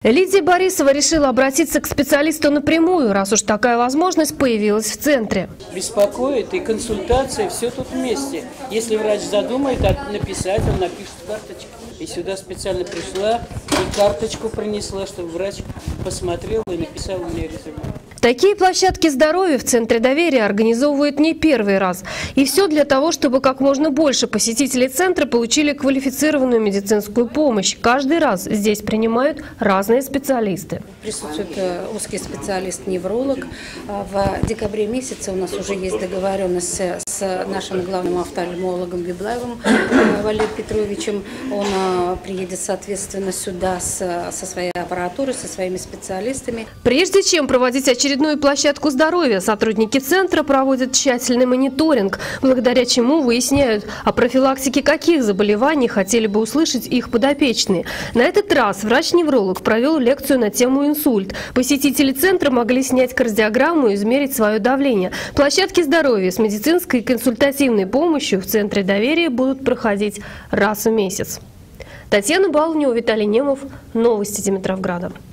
Лидия Борисова решила обратиться к специалисту напрямую, раз уж такая возможность появилась в центре. Беспокоит и консультация, все тут вместе. Если врач задумает написать, он напишет карточку. И сюда специально пришла и карточку принесла, чтобы врач посмотрел и написал мне резюме. Такие площадки здоровья в Центре доверия организовывают не первый раз. И все для того, чтобы как можно больше посетителей центра получили квалифицированную медицинскую помощь. Каждый раз здесь принимают разные специалисты. Присутствует узкий специалист-невролог. В декабре месяце у нас уже есть договоренность с нашим главным офтальмологом Библаевым Валерием Петровичем. Он приедет, соответственно, сюда со своей аппаратурой, со своими специалистами. Прежде чем проводить очередную площадку здоровья, сотрудники центра проводят тщательный мониторинг, благодаря чему выясняют, о профилактике каких заболеваний хотели бы услышать их подопечные. На этот раз врач-невролог провел лекцию на тему инсульт. Посетители центра могли снять кардиограмму и измерить свое давление. Площадки здоровья с медицинской и консультативной помощью в Центре доверия будут проходить раз в месяц. Татьяна Балунева, Виталий Немов. Новости Димитровграда.